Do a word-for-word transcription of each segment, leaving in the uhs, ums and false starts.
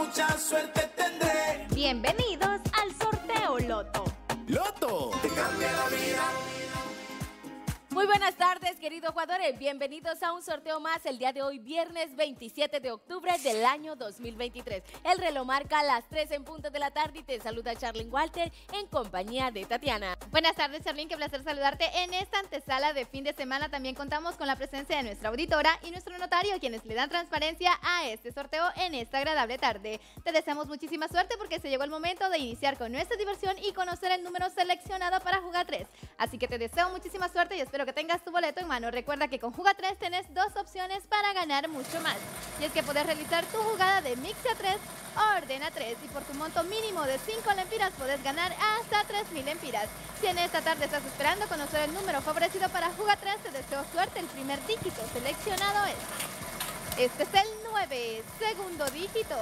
mucha suerte tendré. Bienvenidos al sorteo Loto. Loto te cambia la vida. Muy buenas tardes, queridos jugadores. Bienvenidos a un sorteo más el día de hoy, viernes veintisiete de octubre del año dos mil veintitrés. El reloj marca las tres en punto de la tarde y te saluda Charlene Walter en compañía de Tatiana. Buenas tardes, Charlene. Qué placer saludarte en esta antesala de fin de semana. También contamos con la presencia de nuestra auditora y nuestro notario, quienes le dan transparencia a este sorteo en esta agradable tarde. Te deseamos muchísima suerte porque se llegó el momento de iniciar con nuestra diversión y conocer el número seleccionado para Juga tres. Así que te deseo muchísima suerte y espero que tengas tu boleto en mano. Recuerda que con Juga tres tenés dos opciones para ganar mucho más. Y es que podés realizar tu jugada de Mix a tres o Ordena tres y por tu monto mínimo de cinco lempiras podés ganar hasta tres mil lempiras. Si en esta tarde estás esperando conocer el número favorecido para Juga tres, te deseo suerte. El primer dígito seleccionado es... Este es el nueve, segundo dígito,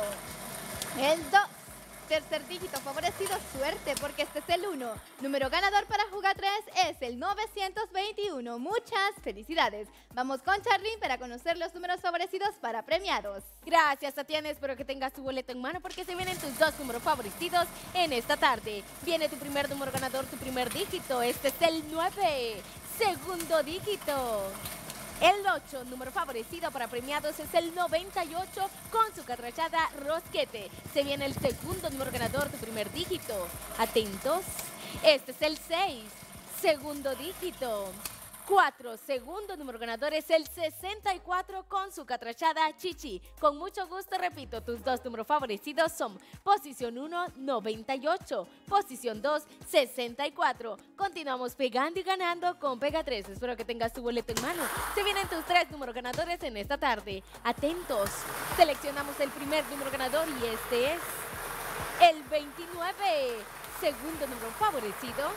el dos. Tercer dígito favorecido, suerte, porque este es el uno. Número ganador para Juga tres es el novecientos veintiuno. Muchas felicidades. Vamos con Charlene para conocer los números favorecidos para premiados. Gracias, Tatiana. Espero que tengas tu boleto en mano porque se vienen tus dos números favorecidos en esta tarde. Viene tu primer número ganador, tu primer dígito. Este es el nueve. Segundo dígito. El ocho, número favorecido para premiados, es el noventa y ocho con su catrachada Rosquete. Se viene el segundo número ganador, tu primer dígito. Atentos. Este es el seis, segundo dígito. cuatro, segundo número ganador es el sesenta y cuatro con su catrachada Chichi. Con mucho gusto, repito, tus dos números favorecidos son posición uno, noventa y ocho, posición dos, sesenta y cuatro. Continuamos pegando y ganando con Pega tres. Espero que tengas tu boleto en mano. Se vienen tus tres números ganadores en esta tarde. Atentos. Seleccionamos el primer número ganador y este es el veintinueve. Segundo número favorecido,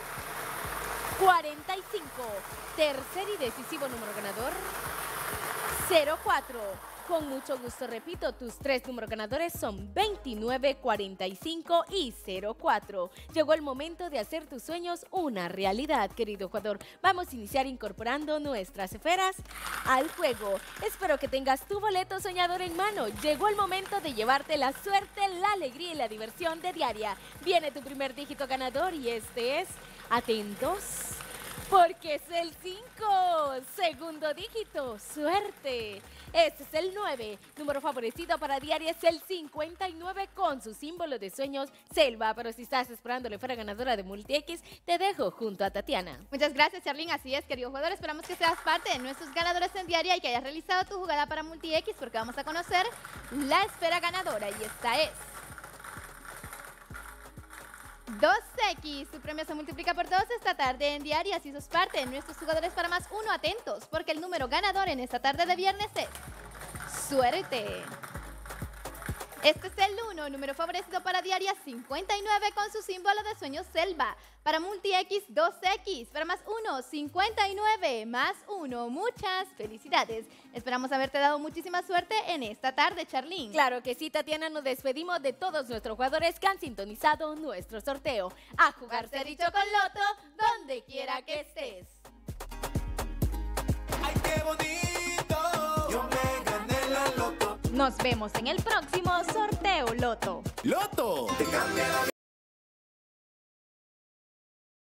cuarenta y cinco. Tercer y decisivo número ganador, cero cuatro. Con mucho gusto, repito, tus tres números ganadores son veintinueve, cuarenta y cinco y cero cuatro. Llegó el momento de hacer tus sueños una realidad, querido jugador. Vamos a iniciar incorporando nuestras esferas al juego. Espero que tengas tu boleto soñador en mano. Llegó el momento de llevarte la suerte, la alegría y la diversión de diaria. Viene tu primer dígito ganador y este es... Atentos, porque es el cinco, segundo dígito, suerte. Este es el nueve, número favorecido para diaria es el cincuenta y nueve con su símbolo de sueños, selva. Pero si estás esperando la esfera ganadora de MultiX, te dejo junto a Tatiana. Muchas gracias, Charlene. Así es, querido jugador, esperamos que seas parte de nuestros ganadores en diaria y que hayas realizado tu jugada para MultiX, porque vamos a conocer la esfera ganadora y esta es... dos equis, tu premio se multiplica por dos esta tarde en diaria. Si sos parte de nuestros jugadores para más uno, atentos, porque el número ganador en esta tarde de viernes es... Suerte. Este es el uno, número favorecido para diaria, cincuenta y nueve con su símbolo de sueño selva. Para MultiX, dos equis, para más uno, cincuenta y nueve, más uno. Muchas felicidades. Esperamos haberte dado muchísima suerte en esta tarde, Charlene. Claro que sí, Tatiana, nos despedimos de todos nuestros jugadores que han sintonizado nuestro sorteo. A jugar se ha dicho con Loto, donde quiera que estés. Ay, qué bonito. Yo me gané la loto. Nos vemos en el próximo sorteo Loto. Loto te cambia la vida.